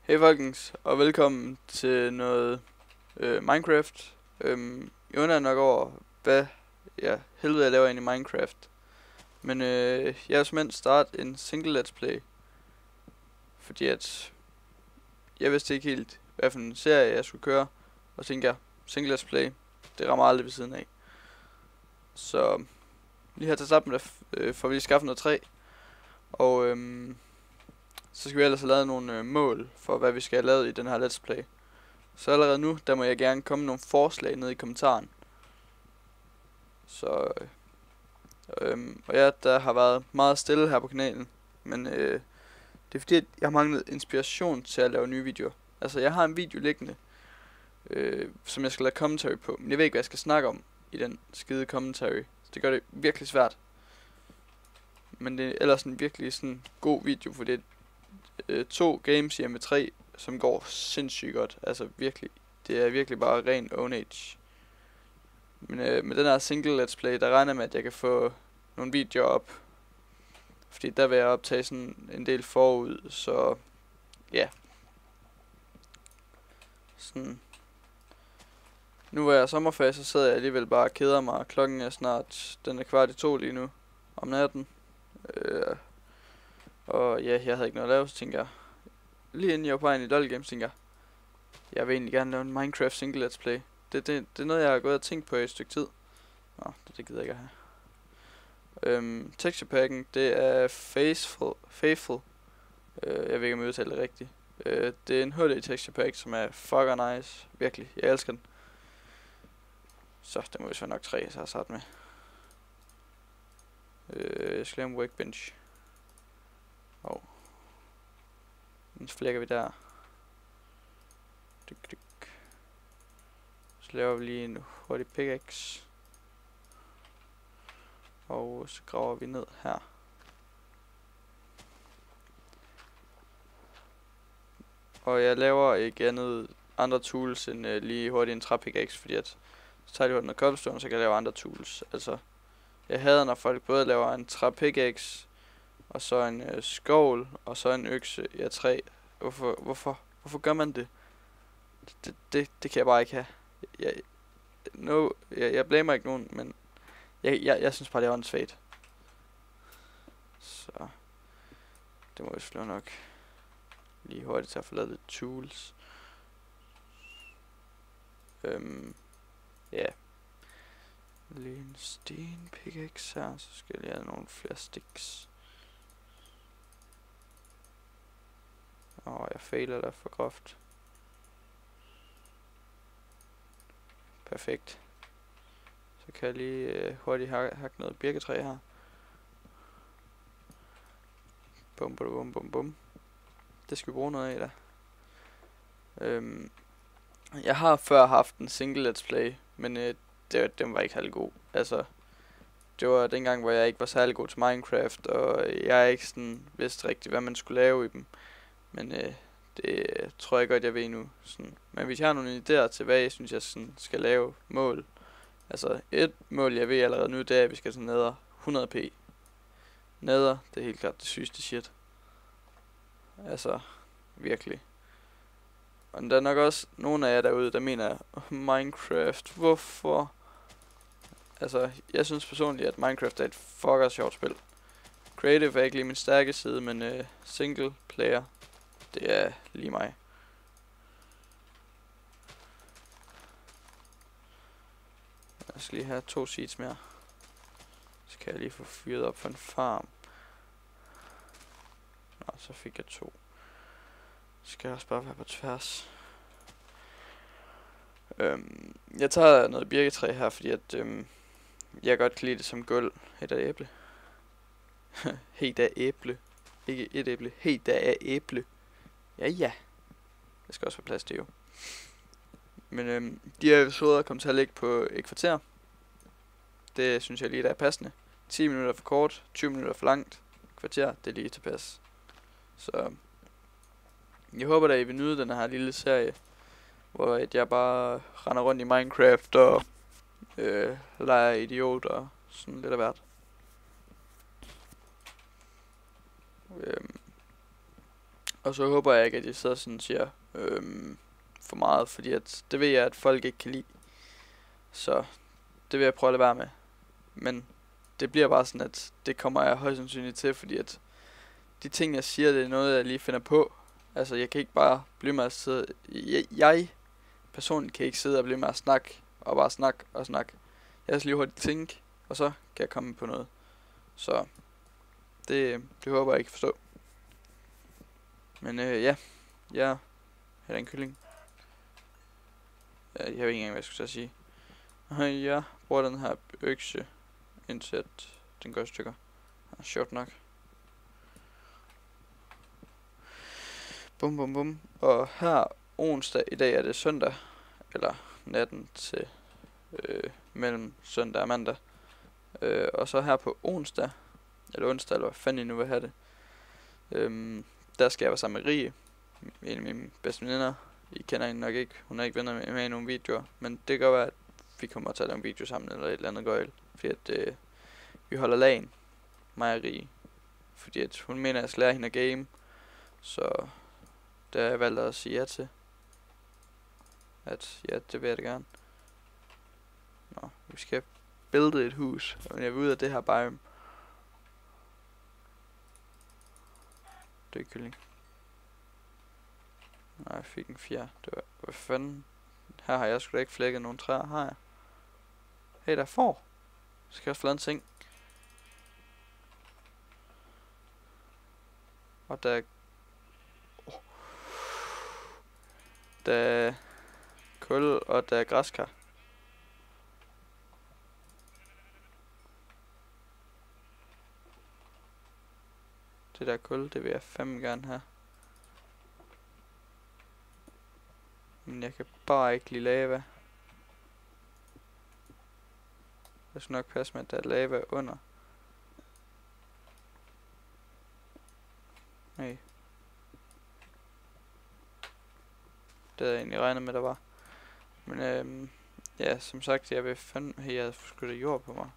Hey folkens, og velkommen til noget Minecraft. Jeg undrer nok over, hvad helvede jeg laver ind i Minecraft. Men jeg har simpelthen startet en single let's play. Fordi at jeg vidste ikke helt, hvad for en serie jeg skulle køre. Og tænkte jeg, single let's play, det rammer aldrig ved siden af. Så lige her til starten får vi lige skaffet noget træ. Og så skal vi ellers have lavet nogle mål for, hvad vi skal have lavet i den her let's play. Så allerede nu, der må jeg gerne komme nogle forslag ned i kommentaren. Så, og ja, der har været meget stille her på kanalen. Men det er fordi, at jeg har manglet inspiration til at lave nye videoer. Altså, jeg har en video liggende, som jeg skal lave commentary på. Men jeg ved ikke, hvad jeg skal snakke om i den skide commentary. Så det gør det virkelig svært. Men det er ellers en virkelig sådan god video, for det er 2 games i MV3, som går sindssygt godt. Altså virkelig, det er virkelig bare ren ownage. Men med den her single let's play, der regner jeg med, at jeg kan få nogle videoer op. Fordi der vil jeg optage sådan en del forud, så ja. Sådan. Nu hvor jeg er sommerferie, så sidder jeg alligevel bare og keder mig. Klokken er snart, den er 1:15 lige nu om natten. Og ja, jeg havde ikke noget at lave, så tænker jeg, lige inden jeg var på en i LOL Games, tænker jeg vil egentlig gerne lave en Minecraft single let's play. Det er noget, jeg har gået og tænkt på i et stykke tid. Nå, det gider jeg ikke at have. Texture packen, det er Faithful. Jeg ved ikke, om jeg udtaler det rigtigt. Det er en HD texture pack, som er fucker nice. Virkelig, jeg elsker den. Så, det må vist være nok 3, så har jeg startet med. Jeg skal lave en workbench. Den flækker vi der. Så laver vi lige en hurtig pickaxe. Og så graver vi ned her. Og jeg laver ikke andre tools end lige hurtigt en træpickaxe, fordi at så tager jeg hurtigt noget cobblestone, så kan jeg lave andre tools. Altså, jeg hader, når folk både laver en træpickaxe, og så en skovl, og så en økse i træ. Hvorfor gør man det? Det kan jeg bare ikke have. Jeg blamer ikke nogen, men jeg synes bare, det er åndssvagt. Så det må vi slå nok lige hurtigt til at få lavet lidt tools. Ja. Lige en sten pickaxe her, så skal jeg lige have nogle flere sticks. Jeg fejler der for groft. Perfekt. Så kan jeg lige hurtigt hakke noget birketræ her. Bum bum bum bum. Det skal vi bruge noget af der. Jeg har før haft en single let's play, men den var ikke særlig god. Altså, det var dengang, hvor jeg ikke var særlig god til Minecraft, og jeg ikke sådan vidste rigtigt, hvad man skulle lave i dem. Men det tror jeg godt, jeg ved nu. Sådan. Men hvis jeg har nogle idéer til, hvad jeg synes, jeg sådan skal lave mål. Altså, et mål, jeg ved allerede nu, det er, at vi skal sådan ned 100p. Neder, det er helt klart det sygeste shit. Altså, virkelig. Og der er nok også nogle af jer derude, der mener, Minecraft, hvorfor? Altså, jeg synes personligt, at Minecraft er et fucker sjovt spil. Creative er ikke lige min stærke side, men single player, det er lige mig. Jeg skal lige have 2 seeds mere. Så kan jeg lige få fyret op for en farm. Nå, så fik jeg 2. Så skal jeg også bare være på tværs. Jeg tager noget birketræ her, fordi at jeg godt kan lide det som gulv. Et af æble. Helt af æble. Ikke et æble. Helt af æble. Ja. Der skal også være plads til jo. Men de her episoder kommer til at ligge på et kvarter. Det synes jeg lige, der er passende. 10 minutter for kort, 20 minutter for langt. Kvarter, det er lige tilpas. Så jeg håber da, I vil nyde den her lille serie, hvor jeg bare render rundt i Minecraft og leger idiot og sådan lidt af hvert. Og så håber jeg ikke, at jeg sidder sådan og siger for meget, fordi at det ved jeg, at folk ikke kan lide. Så det vil jeg prøve at lade være med. Men det bliver bare sådan, at det kommer jeg højst sandsynligt til, fordi at de ting, jeg siger, det er noget, jeg lige finder på. Altså, jeg kan ikke bare blive med at sidde... Jeg personligt kan ikke sidde og blive med at snakke, og bare snakke og snakke. Jeg skal lige hurtigt tænke, og så kan jeg komme på noget. Så det håber jeg ikke forstå. Men ja, jeg har en kylling. Jeg ved ikke engang, hvad jeg skulle til at sige. Jeg bruger den her økse, indtil at den går i stykker. Sjovt nok. Bum bum bum. Og her onsdag, i dag er det søndag, eller natten til mellem søndag og mandag. Og så her på onsdag, eller hvad fanden I nu vil have det, der skal jeg være sammen med Rie, en af mine bedste veninder. I kender hende nok ikke, hun er ikke venner med i nogle videoer, men det kan godt være, at vi kommer til at lave en video sammen, eller et eller andet gøjl, fordi at vi holder lagen, mig og Rie, fordi at hun mener, at jeg skal lære hende at game, så det har jeg valgt at sige ja til, at ja, det vil jeg da gerne. Nå, vi skal builde et hus, og jeg vil ud af det her biome. Det er kylling. Nej, jeg fik en fjer. Det var, hvad fanden? Her har jeg sgu da ikke flækket nogen træer, har jeg? Hey, der får. Skal jeg også få lavet en seng. Og der er kul, og der er græskar. Det der kul, det vil jeg fandme gerne have. Men jeg kan bare ikke lide lava. Jeg skal nok passe med, at der er lava under. Nej. Det havde jeg egentlig regnet med, der var. Men ja, som sagt, jeg vil fandme... Hey, jeg skulle da jord på mig.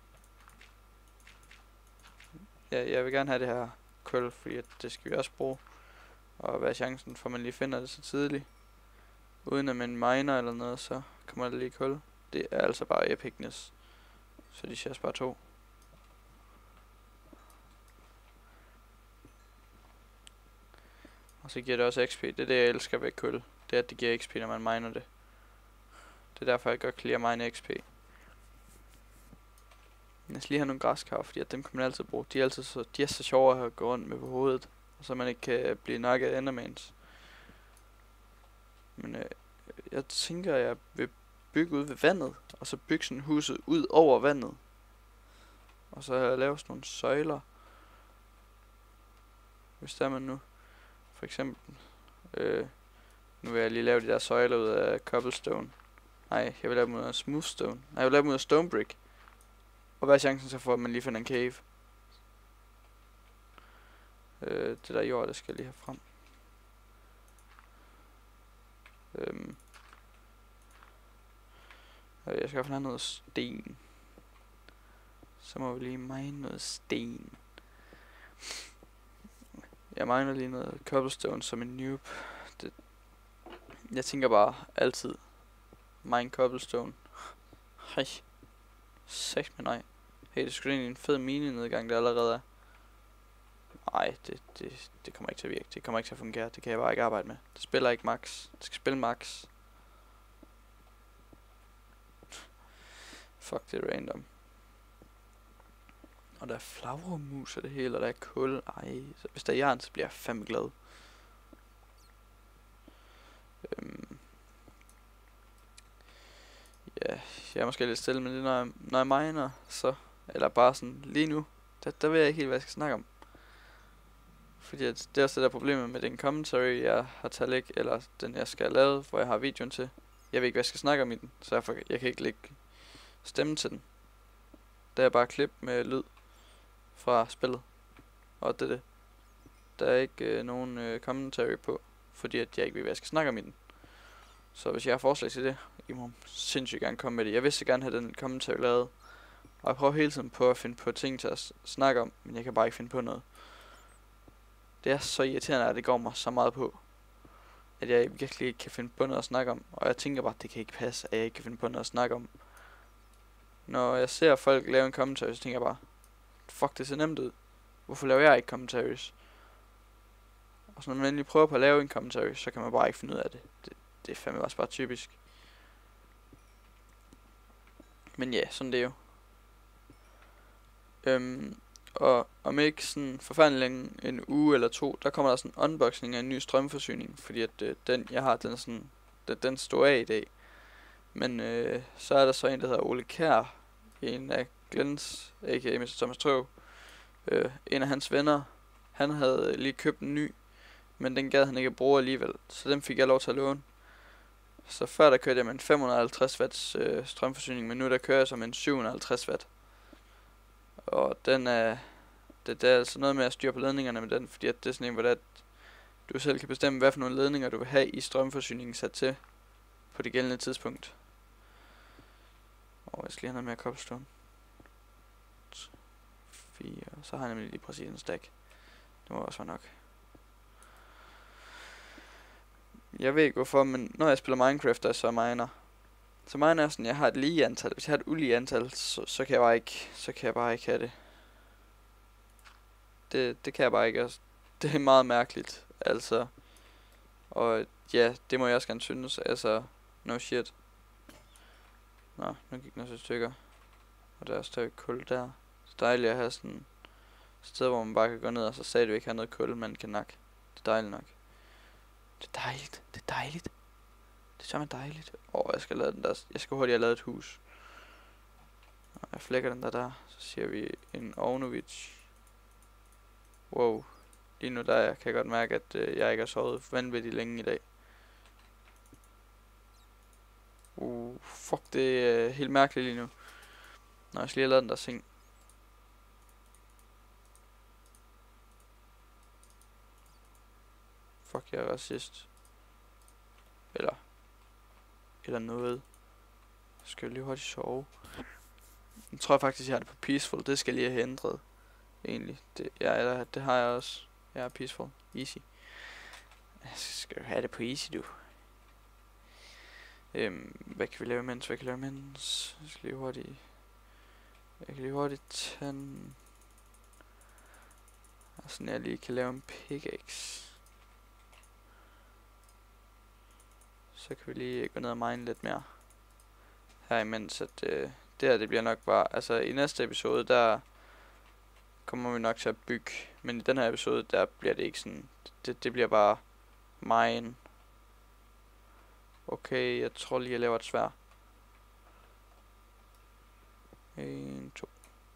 Ja, jeg vil gerne have det her kul, fordi at det skal vi også bruge. Og hvad er chancen for, at man lige finder det så tidligt? Uden at man miner eller noget, så kommer der lige kul. Det er altså bare epicness. Så de siger bare 2. Og så giver det også XP. Det er det, jeg elsker ved kul. Det er, at det giver XP, når man miner det. Det er derfor, jeg godt kan lide at mine XP. Jeg skal lige have nogle græskar, fordi at dem kan man altid bruge. De er så sjove at gå rundt med på hovedet. Og så man ikke kan blive nakket af endermans. Men jeg tænker, jeg vil bygge ud ved vandet. Og så bygge sådan huset ud over vandet. Og så lave sådan nogle søjler. Hvis der man nu. For eksempel. Nu vil jeg lige lave de der søjler ud af cobblestone. Nej, jeg vil lave dem ud af smoothstone. Nej, jeg vil lave dem ud af stone brick. Og hvad er chancen så for, at man lige finder en cave? Det der jord, det skal jeg lige have frem. Jeg skal have noget sten. Så må vi lige mine noget sten. Jeg miner lige noget cobblestone som en noob. Jeg tænker bare altid mine cobblestone. Hej. Sæt med nej. Hey, det skulle egentlig en fed mine-nedgang, der allerede er. Nej, det kommer ikke til at virke. Det kommer ikke til at fungere. Det kan jeg bare ikke arbejde med. Det spiller ikke max. Det skal spille max. Fuck, det er random. Og der er flagermus og det hele, og der er kul. Ej, så hvis der er jern, så bliver jeg fandme glad. Ja, jeg er måske lidt stille med det, når jeg miner, så... Eller bare sådan, lige nu, der ved jeg ikke helt, hvad jeg skal snakke om. Fordi at det er også det der problemet med den commentary, jeg har taget læg, eller den jeg skal have lavet, hvor jeg har videoen til. Jeg ved ikke, hvad jeg skal snakke om i den, så jeg kan ikke lægge stemme til den. Der er bare klip med lyd fra spillet. Og det er det. Der er ikke nogen commentary på, fordi at jeg ikke ved, hvad jeg skal snakke om i den. Så hvis jeg har forslag til det, I må sindssygt gerne komme med det. Jeg vil så gerne have den commentary lavet. Og jeg prøver hele tiden på at finde på ting til at snakke om, men jeg kan bare ikke finde på noget. Det er så irriterende, at det går mig så meget på, at jeg virkelig ikke kan finde på noget at snakke om. Og jeg tænker bare, at det kan ikke passe, at jeg ikke kan finde på noget at snakke om. Når jeg ser folk lave en commentary, så tænker jeg bare, fuck, det ser nemt ud. Hvorfor laver jeg ikke commentaries? Og så når man endelig prøver på at lave en commentary, så kan man bare ikke finde ud af det. Det er fandme også bare typisk. Men ja, sådan det er jo. Og om ikke sådan forfærdelig længe, en uge eller to, der kommer der sådan en unboxing af en ny strømforsyning. Fordi at den jeg har, den er sådan, den står af i dag. Men så er der så en, der hedder Ole Kjær, en af Glens, a.k.a. Mr. Thomas Trøv. En af hans venner, han havde lige købt en ny, men den gad han ikke at bruge alligevel, så den fik jeg lov til at låne. Så før der kørte jeg med en 550 watts strømforsyning, men nu der kører jeg som en 750 watt. Og den er, det er altså noget med at styre på ledningerne med den, fordi at det er sådan en, hvor du selv kan bestemme, hvad for nogle ledninger du vil have i strømforsyningen sat til på det gældende tidspunkt. Og jeg skal lige have noget mere cobblestone. 4, så har jeg nemlig lige præcis en stack. Det må også være nok. Jeg ved ikke hvorfor, men når jeg spiller Minecraft, og så miner. Så miner er sådan, jeg har et lige antal. Hvis jeg har et ulige antal, så kan jeg bare ikke have det. Det kan jeg bare ikke. Altså. Det er meget mærkeligt, altså. Og ja, det må jeg også gerne synes. Altså, no shit. Nå, nu gik den så stykker. Og der er stadig kul der. Så dejligt at have sådan et sted, hvor man bare kan gå ned, og så sagde du ikke have noget kul, man kan nakke. Det er dejligt nok. Det er dejligt. Det er dejligt. Det er simpelthen dejligt. Jeg skal lade den der. Jeg skal hurtigt have lavet et hus. Og jeg flækker den der. Så siger vi en Ovnovic. Wow. Lige nu der kan jeg godt mærke, at jeg ikke har sovet vanvittigt længe i dag. Fuck, det er helt mærkeligt lige nu. Nå, jeg skal lige have lavet den der seng. Fuck, jeg er racist. Eller noget. Så skal jeg lige hurtigt sove. Jeg tror faktisk, jeg har det på peaceful. Det skal jeg lige have ændret. Egentlig. Det har jeg også. Jeg er peaceful. Easy. Jeg skal have det på easy, du. Hvad kan vi lave imens? Jeg skal lige hurtigt. Jeg kan lige hurtigt tage en. Og sådan jeg lige kan lave en pickaxe. Så kan vi lige gå ned og mine lidt mere. Her imens at det her det bliver nok bare. Altså i næste episode der kommer vi nok til at bygge. Men i den her episode der bliver det ikke sådan. Det bliver bare mine. Okay, jeg tror lige jeg laver et sværd. 1, 2.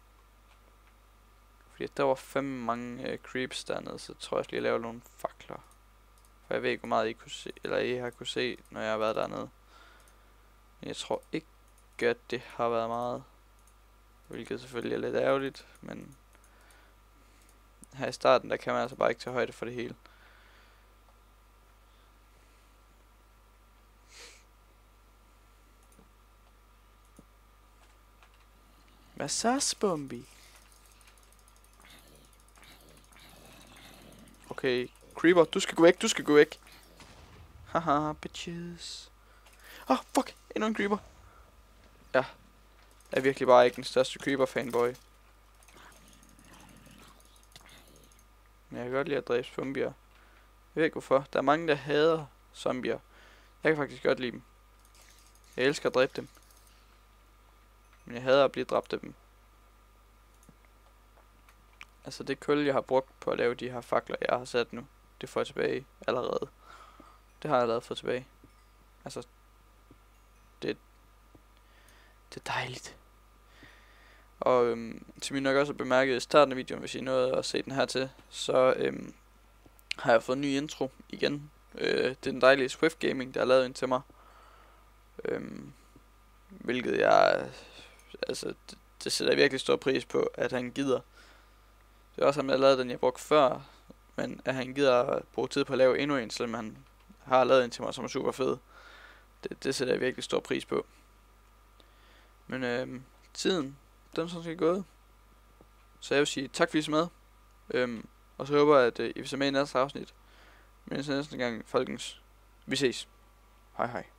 Fordi der var fandme mange creeps dernede, så tror jeg lige jeg laver nogle fakler. For jeg ved ikke hvor meget I kunne se, eller I har kunne se, når jeg har været dernede. Men jeg tror ikke at det har været meget. Hvilket selvfølgelig er lidt ærgerligt, men her i starten der kan man altså bare ikke tage højde for det hele. Hvad så, Spumby? Okay, Creeper, du skal gå væk. Haha, bitches. Fuck, endnu en Creeper. Ja, jeg er virkelig bare ikke den største Creeper-fanboy. Men jeg kan godt lide at dræbe zombier. Jeg ved ikke hvorfor. Der er mange, der hader zombier. Jeg kan faktisk godt lide dem. Jeg elsker at dræbe dem. Men jeg hader at blive dræbt af dem. Altså det kul, jeg har brugt på at lave de her fakler, jeg har sat nu, det får jeg tilbage allerede. Det har jeg allerede fået tilbage. Altså, det er dejligt. Og som I nok også har bemærket i starten af videoen, hvis I nåede at se den her til, så har jeg fået en ny intro igen. Det er den dejlige Swift Gaming, der har lavet en til mig. Hvilket jeg, altså, det sætter jeg virkelig stor pris på, at han gider. Det er også ham, der har lavet den, jeg brugte før, men at han gider at bruge tid på at lave endnu en, selvom han har lavet en til mig, som er super fed. Det sætter jeg virkelig stor pris på. Men tiden, den er sådan set gået. Så jeg vil sige tak fordi I så med. Og så håber jeg, at I vil se med i næste afsnit. Men indtil næste gang, folkens. Vi ses. Hej hej.